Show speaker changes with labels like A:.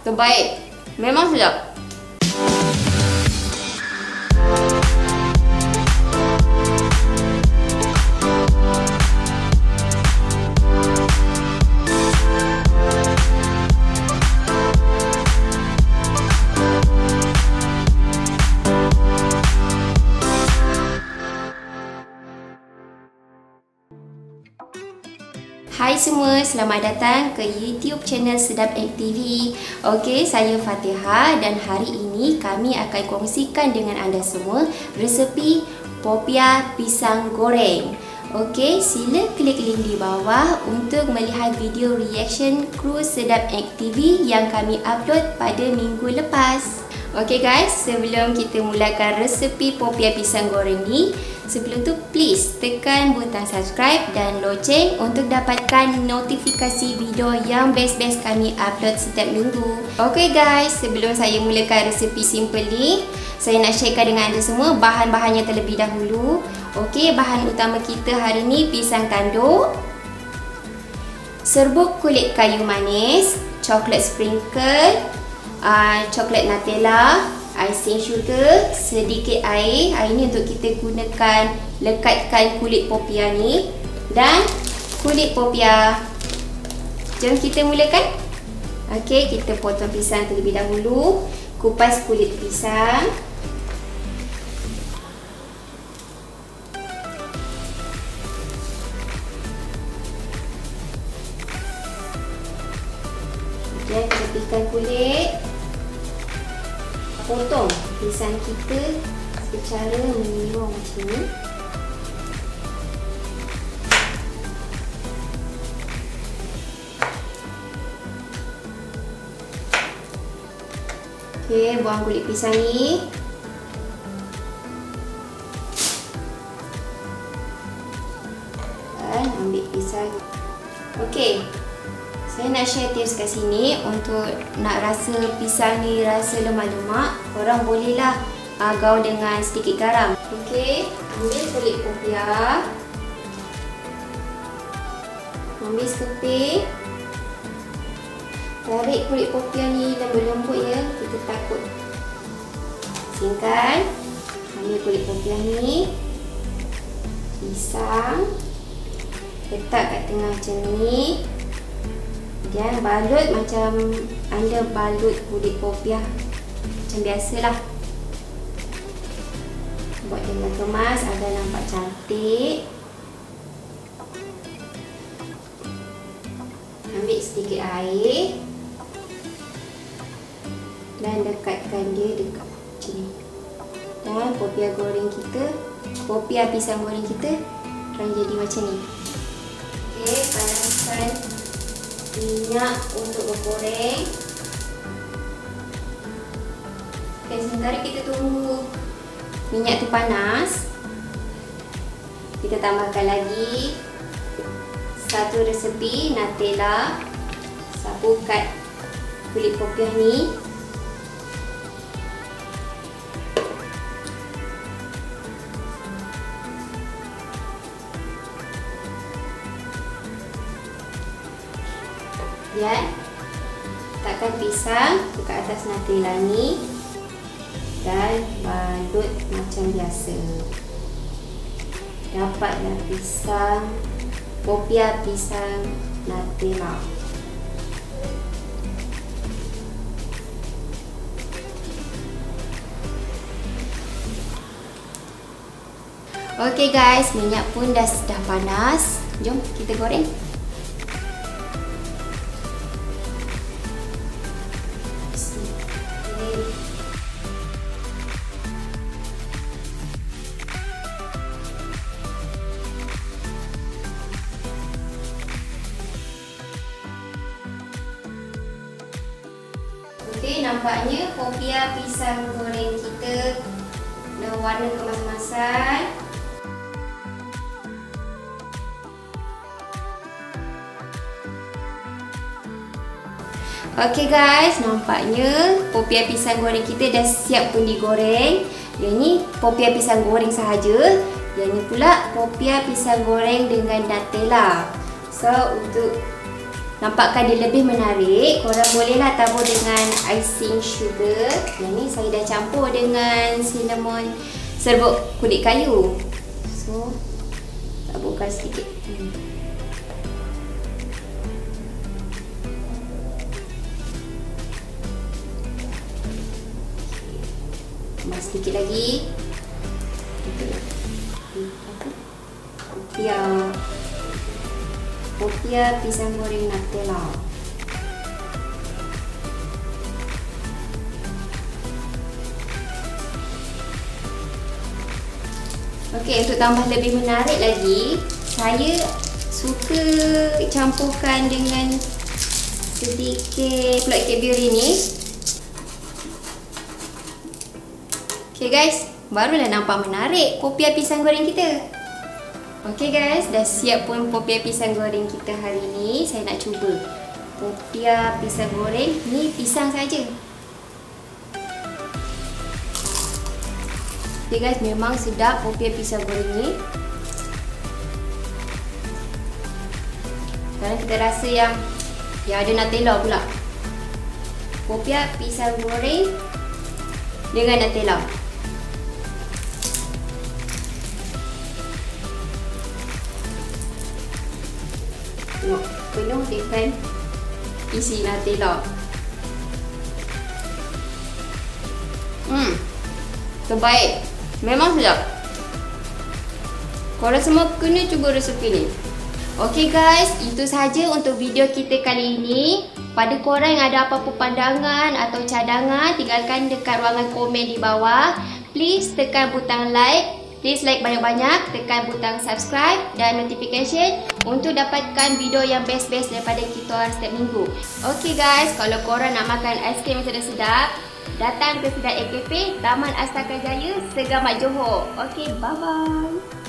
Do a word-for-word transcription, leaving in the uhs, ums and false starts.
A: terbaik. Memang sedap. Hai semua, selamat datang ke YouTube channel Sedap Egg T V. Okey, saya Fatihah dan hari ini kami akan kongsikan dengan anda semua resepi popiah pisang goreng. Okey, sila klik link di bawah untuk melihat video reaction kru Sedap Egg T V yang kami upload pada minggu lepas. Okey guys, sebelum kita mulakan resepi popiah pisang goreng ni, sebelum tu please tekan butang subscribe dan loceng untuk dapatkan notifikasi video yang best-best kami upload setiap minggu. Okey guys, sebelum saya mulakan resepi simple ni, saya nak sharekan dengan anda semua bahan-bahannya terlebih dahulu. Okey, bahan utama kita hari ni pisang tanduk, serbuk kulit kayu manis, coklat sprinkle, uh, coklat Nutella, icing sugar, sedikit air. Air ni untuk kita gunakan lekatkan kulit popiah ni dan kulit popiah. Jom kita mulakan. Okey, kita potong pisang terlebih dahulu. Kupas kulit pisang. Kemudian tepikan kulit. Potong pisang kita secara menyeluruh macam ni. Okey, buang kulit pisang ni. Dan ambil pisang. Okey. Saya nak share tips kat sini untuk nak rasa pisang ni rasa lemak-lemak. Korang bolehlah uh, gaul dengan sedikit garam. Okey, ambil kulit popiah. Ambil sekeping. Tarik kulit popiah ni lembut-lembut ya. Kita takut singkan. Ambil kulit popiah ni. Pisang. Letak kat tengah macam ni. Dan balut macam anda balut kulit popiah macam biasalah. Buat dengan kemas agar nampak cantik. Ambil sedikit air dan dekatkan dia dekat macam ni. Dan popiah goreng kita, popiah pisang goreng kita akan jadi macam ni. Okey, panaskan minyak untuk bergoreng. Okay, sementara kita tunggu minyak tu panas, kita tambahkan lagi satu resepi Nutella. Sapu kat kulit popiah ni. Kemudian letakkan pisang dekat atas Nutella ni dan balut macam biasa. Dapatlah pisang, popiah pisang Nutella. Okey guys, minyak pun dah dah panas. Jom kita goreng. Okey, nampaknya popiah pisang goreng kita dah warna kemas-kemasan. Okey guys, nampaknya popiah pisang goreng kita dah siap pun digoreng. Yang ni popiah pisang goreng sahaja. Yang ni pula popiah pisang goreng dengan Nutella. So untuk nampakkan dia lebih menarik, korang bolehlah tabur dengan icing sugar. Yang ni saya dah campur dengan cinnamon serbuk kulit kayu. So, taburkan sedikit. Hmm. Tambah sedikit lagi. Popia. Popia pisang goreng Nutella. Okey, untuk tambah lebih menarik lagi, saya suka campurkan dengan sedikit Black Cadbury ni. Okey guys, barulah nampak menarik popia pisang goreng kita. Okey guys, dah siap pun popia pisang goreng kita hari ni. Saya nak cuba popia pisang goreng. Ni pisang saja. Okey guys, memang sedap popia pisang goreng ni. Sekarang kita rasa yang yang ada Nutella pula. Popia pisang goreng dengan Nutella. Tengok, penuh dengan isi Nutella. Hmm, terbaik. Memang sedap. Korang semua kena cuba resepi ni. Okey guys, itu sahaja untuk video kita kali ini. Pada korang yang ada apa-apa pandangan atau cadangan, tinggalkan dekat ruangan komen di bawah. Please tekan butang like. Please like banyak-banyak, tekan butang subscribe dan notification untuk dapatkan video yang best-best daripada kita orang setiap minggu. Okay guys, kalau korang nak makan aiskrim yang sedap-sedap, datang ke Sedap A K P, Taman Astaka Jaya, Segamat Johor. Okay, bye-bye.